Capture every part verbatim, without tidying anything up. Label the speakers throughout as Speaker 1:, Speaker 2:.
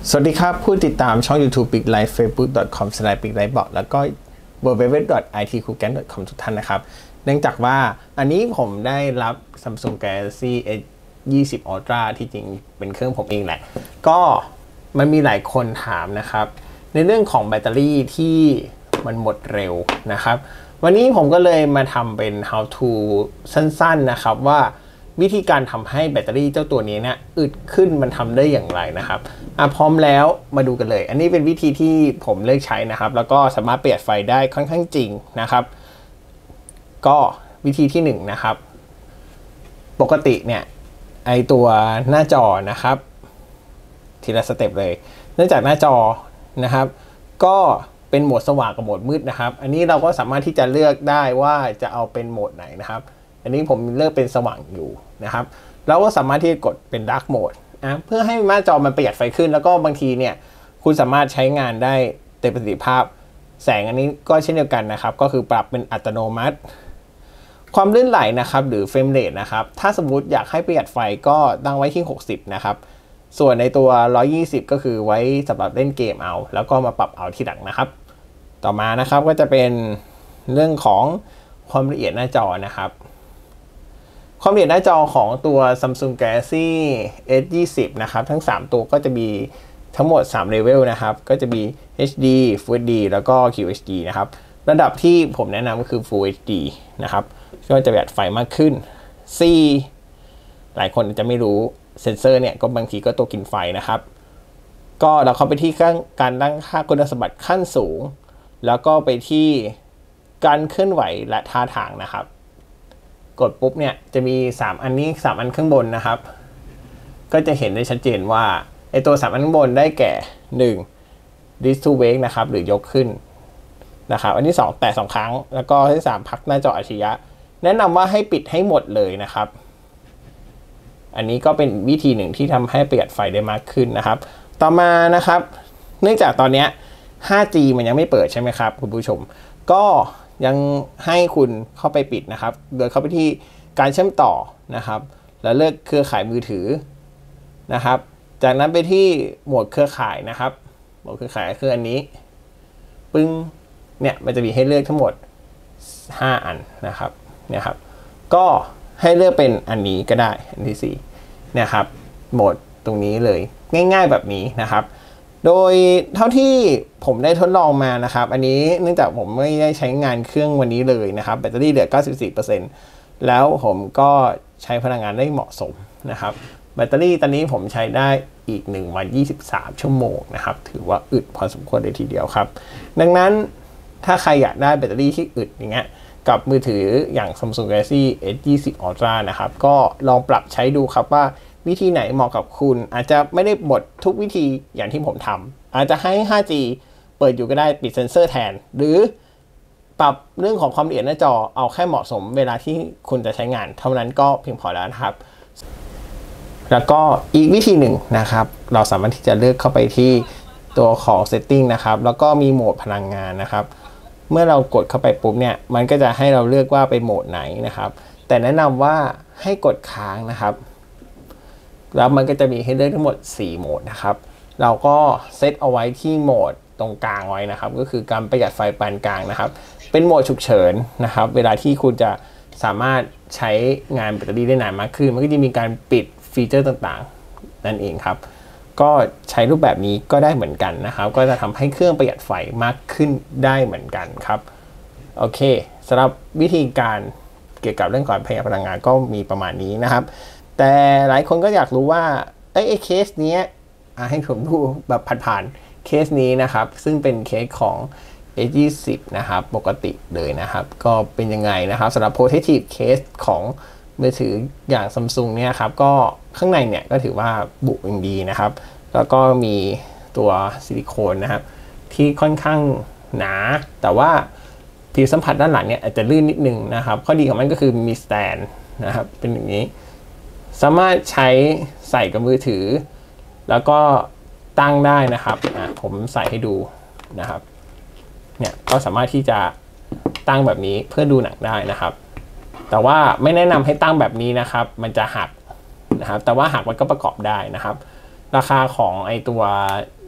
Speaker 1: สวัสดีครับผู้ติดตามช่อง YouTube Big Life facebook dot com slash big life blog แล้วก็ ดับเบิลยู ดับเบิลยู ดับเบิลยู ดอท ไอ ที คูแกน ดอท คอม ทุกท่านนะครับเนื่องจากว่าอันนี้ผมได้รับ Samsung Galaxy เอส ยี่สิบ Ultra ที่จริงเป็นเครื่องผมเองแหละก็มันมีหลายคนถามนะครับในเรื่องของแบตเตอรี่ที่มันหมดเร็วนะครับวันนี้ผมก็เลยมาทำเป็น how to สั้นๆนะครับว่าวิธีการทำให้แบตเตอรี่เจ้าตัวนี้เนี่ยอึดขึ้นมันทำได้อย่างไรนะครับอ่ะพร้อมแล้วมาดูกันเลยอันนี้เป็นวิธีที่ผมเลือกใช้นะครับแล้วก็สามารถประหยัดไฟได้ค่อนข้างจริงนะครับก็วิธีที่หนึ่งนะครับปกติเนี่ยไอตัวหน้าจอนะครับทีละสเต็ปเลยเนื่องจากหน้าจอนะครับก็เป็นโหมดสว่างกับโหมดมืดนะครับอันนี้เราก็สามารถที่จะเลือกได้ว่าจะเอาเป็นโหมดไหนนะครับอันนี้ผมเลือกเป็นสว่างอยู่นะครับเราก็สามารถที่จะกดเป็น Dark Mode นะเพื่อให้หน้าจอมันประหยัดไฟขึ้นแล้วก็บางทีเนี่ยคุณสามารถใช้งานได้เต็มประสิทธิภาพแสงอันนี้ก็เช่นเดียวกันนะครับก็คือปรับเป็นอัตโนมัติความลื่นไหลนะครับหรือเฟรมเรทนะครับถ้าสมมุติอยากให้ประหยัดไฟก็ตั้งไว้ที่หกสิบนะครับส่วนในตัวหนึ่งร้อยยี่สิบก็คือไว้สำหรับเล่นเกมเอาแล้วก็มาปรับเอาทีหลังนะครับต่อมานะครับก็จะเป็นเรื่องของความละเอียดหน้าจอนะครับความละเอียดหน้าจอของตัว Samsung Galaxy เอส ยี่สิบ นะครับทั้งสามตัวก็จะมีทั้งหมดสามเลเวลนะครับก็จะมี เอช ดี Full เอช ดี แล้วก็ คิว เอช ดี นะครับระดับที่ผมแนะนำก็คือ Full เอช ดี นะครับก็จะประหยัดไฟมากขึ้น C หลายคนจะไม่รู้เซนเซอร์เนี่ยก็บางทีก็ตัวกินไฟนะครับก็เราเข้าไปที่การตั้งค่าคุณสมบัติขั้นสูงแล้วก็ไปที่การเคลื่อนไหวและท่าทางนะครับกดปุ๊บเนี่ยจะมีสามอันนี้สามอันข้างบนนะครับก็จะเห็นได้ชัดเจนว่าไอตัวสามอันข้างบนได้แก่หนึ่ง Raise to Wake นะครับหรือยกขึ้นนะครับอันที่สองแตะสองครั้งแล้วก็ที่สามพักหน้าจออัจฉริยะแนะนำว่าให้ปิดให้หมดเลยนะครับอันนี้ก็เป็นวิธีหนึ่งที่ทำให้ประหยัดไฟได้มากขึ้นนะครับต่อมานะครับเนื่องจากตอนนี้ ห้าจี มันยังไม่เปิดใช่ไหมครับคุณผู้ชมก็ยังให้คุณเข้าไปปิดนะครับโดยเข้าไปที่การเชื่อมต่อนะครับแล้วเลือกเครือข่ายมือถือนะครับจากนั้นไปที่โหมดเครือข่ายนะครับโหมดเครือข่ายคืออันนี้ปึ้งเนี่ยมันจะมีให้เลือกทั้งหมดห้าอันนะครับเนี่ยครับก็ให้เลือกเป็นอันนี้ก็ได้อันที่สี่เนี่ยครับโหมดตรงนี้เลยง่ายๆแบบนี้นะครับโดยเท่าที่ผมได้ทดลองมานะครับอันนี้เนื่องจากผมไม่ได้ใช้งานเครื่องวันนี้เลยนะครับแบตเตอรี่เหลือ เก้าสิบสี่เปอร์เซ็นต์ แล้วผมก็ใช้พลังงานได้เหมาะสมนะครับแบตเตอรี่ตอนนี้ผมใช้ได้อีกหนึ่งวันยี่สิบสามชั่วโมงนะครับถือว่าอึดพอสมควรเลยทีเดียวครับดังนั้นถ้าใครอยากได้แบตเตอรี่ที่อึดอย่างเงี้ยกับมือถืออย่าง Samsung Galaxy เอส ยี่สิบ Ultra นะครับก็ลองปรับใช้ดูครับว่าวิธีไหนเหมาะกับคุณอาจจะไม่ได้หมดทุกวิธีอย่างที่ผมทำอาจจะให้ ห้าจี เปิดอยู่ก็ได้ปิดเซ็นเซอร์แทนหรือปรับเรื่องของความละเอียดหน้าจอเอาแค่เหมาะสมเวลาที่คุณจะใช้งานเท่านั้นก็เพียงพอแล้วนะครับแล้วก็อีกวิธีหนึ่งนะครับเราสามารถที่จะเลือกเข้าไปที่ตัวของ setting นะครับแล้วก็มีโหมดพลังงานนะครับเมื่อเรากดเข้าไปปุ๊บเนี่ยมันก็จะให้เราเลือกว่าเป็นโหมดไหนนะครับแต่แนะนำว่าให้กดค้างนะครับแล้วมันก็จะมีให้เลือกทั้งหมดสี่โหมดนะครับเราก็เซตเอาไว้ที่โหมดตรงกลางไว้นะครับก็คือการประหยัดไฟปานกลางนะครับเป็นโหมดฉุกเฉินนะครับเวลาที่คุณจะสามารถใช้งานแบตเตอรี่ได้นานมากขึ้นมันก็จะมีการปิดฟีเจอร์ต่างๆนั่นเองครับก็ใช้รูปแบบนี้ก็ได้เหมือนกันนะครับก็จะทำให้เครื่องประหยัดไฟมากขึ้นได้เหมือนกันครับโอเคสำหรับวิธีการเกี่ยวกับเรื่องการประหยัดพลังงานก็มีประมาณนี้นะครับแต่หลายคนก็อยากรู้ว่าไอ้เคสนี้ให้ผมดูแบบผ่านๆเคสนี้นะครับซึ่งเป็นเคสของ เอส ยี่สิบ นะครับปกติเลยนะครับก็เป็นยังไงนะครับสำหรับ protective case ของมือถืออย่าง Samsung เนี่ยครับก็ข้างในเนี่ยก็ถือว่าบุอย่างดีนะครับแล้วก็มีตัวซิลิโคนนะครับที่ค่อนข้างหนาแต่ว่าผิวสัมผัสด้านหลังเนี่ยอาจจะลื่นนิดนึงนะครับข้อดีของมันก็คือมีสแตนนะครับเป็นอย่างนี้สามารถใช้ใส่กับมือถือแล้วก็ตั้งได้นะครับอ่ะผมใส่ให้ดูนะครับเนี่ยก็สามารถที่จะตั้งแบบนี้เพื่อดูหนังได้นะครับแต่ว่าไม่แนะนำให้ตั้งแบบนี้นะครับมันจะหักนะครับแต่ว่าหักมันก็ประกอบได้นะครับราคาของไอตัว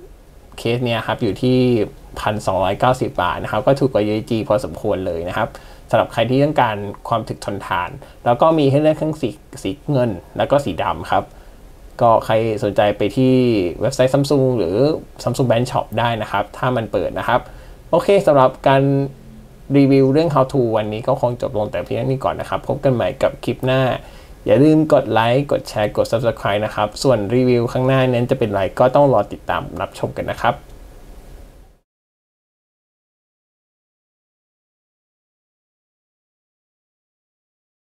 Speaker 1: เคสเนี้ยครับอยู่ที่ หนึ่งพันสองร้อยเก้าสิบ บาทนะครับก็ถูกกว่า ยู เอ จี พอสมควรเลยนะครับสำหรับใครที่ต้องการความถึกทนทาน แล้วก็มีให้เลือกทั้งสีสีเงินแล้วก็สีดำครับก็ใครสนใจไปที่เว็บไซต์ Samsung หรือ Samsung Brand Shop ได้นะครับถ้ามันเปิดนะครับโอเคสำหรับการรีวิวเรื่อง how to วันนี้ก็คงจบลงแต่เพียงนี้ก่อนนะครับพบกันใหม่กับคลิปหน้าอย่าลืมกดไลค์กดแชร์กด Subscribe นะครับส่วนรีวิวข้างหน้านั้นจะเป็นอะไรก็ต้องรอติดตามรับชมกันนะครับ